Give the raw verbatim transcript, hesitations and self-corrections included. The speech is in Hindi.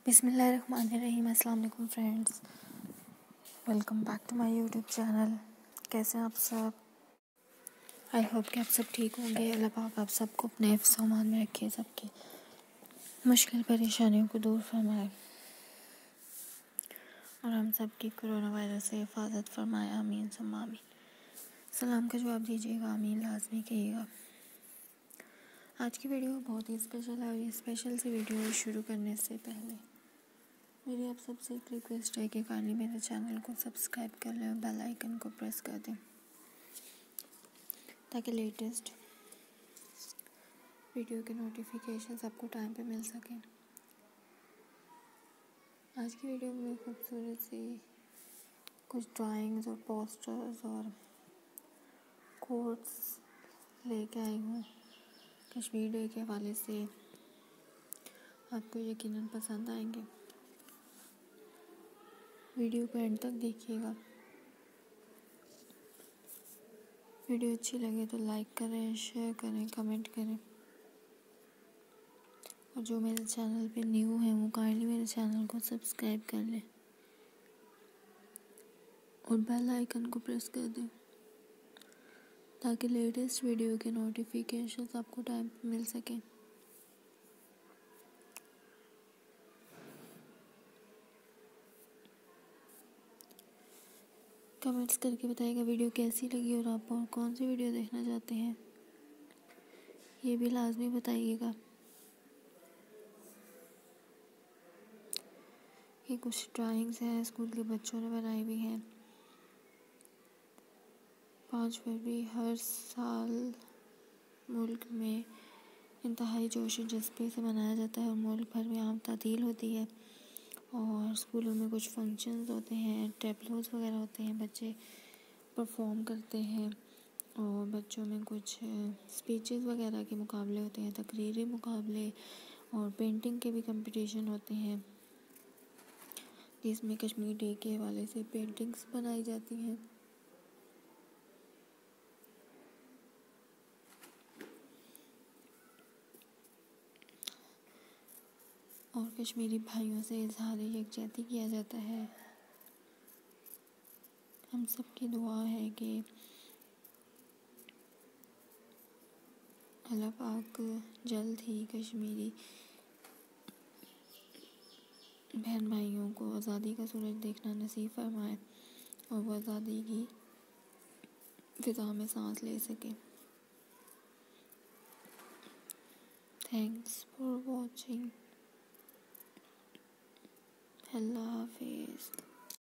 बिस्मिल्लाहिर्रहमानिर्रहीम। अस्सलाम वालेकुम friends, welcome back to my YouTube channel. कैसे हैं आप सब? आई होप कि आप सब ठीक होंगे। अल्लाह पाक आप सबको अपने हिफ्ज़ व अमान में रखे, सबकी मुश्किल परेशानियों को दूर फरमाए और हम सब की कोरोना वायरस से हिफाजत फरमाए। आमीन सुम्मा आमीन। सलाम का जवाब दीजिएगा, आमीन लाजमी कहिएगा। आज की वीडियो बहुत ही स्पेशल है और ये स्पेशल सी वीडियो शुरू करने से पहले मेरी आप सबसे एक रिक्वेस्ट है कि काइंडली मेरे चैनल को सब्सक्राइब कर लें और बेल आइकन को प्रेस कर दें ताकि लेटेस्ट वीडियो के नोटिफिकेशंस आपको टाइम पे मिल सकें। आज की वीडियो में खूबसूरत सी कुछ ड्राइंग्स और पोस्टर्स और कोट्स लेके आई हूँ कश्मीर डे के हवाले से। आपको यकीनन पसंद आएंगे, वीडियो को एंड तक देखिएगा। वीडियो अच्छी लगे तो लाइक करें, शेयर करें, कमेंट करें और जो मेरे चैनल पे न्यू है वो काइंडली मेरे चैनल को सब्सक्राइब कर लें और बेल आइकन को प्रेस कर दें ताकि लेटेस्ट वीडियो के नोटिफिकेशंस आपको टाइम पे मिल सकें। कमेंट्स करके बताइएगा वीडियो कैसी लगी और आप और कौन सी वीडियो देखना चाहते हैं, ये भी लाजमी बताइएगा। ये कुछ ड्राइंग्स हैं स्कूल के बच्चों ने बनाई हुई हैं। पाँच फरवरी हर साल मुल्क में इंतहाई जोश और जज्बे से मनाया जाता है और मुल्क भर में आम तातील होती है और स्कूलों में कुछ फंक्शंस होते हैं, टेबलोज वगैरह होते हैं, बच्चे परफॉर्म करते हैं और बच्चों में कुछ स्पीचेस वगैरह के मुकाबले होते हैं, तकरीरी मुकाबले और पेंटिंग के भी कंपटीशन होते हैं जिसमें कश्मीर डे के हवाले से पेंटिंग्स बनाई जाती हैं। और कश्मीरी भाइयों से इजहार यकजहती किया जाता है। हम सब की दुआ है कि अल्लाह पाक जल्द ही कश्मीरी बहन भाइयों को आज़ादी का सूरज देखना नसीब फरमाए और वो आज़ादी की फिज़ा में सांस ले सके। Thanks for watching. अल्लाह हाफिज़।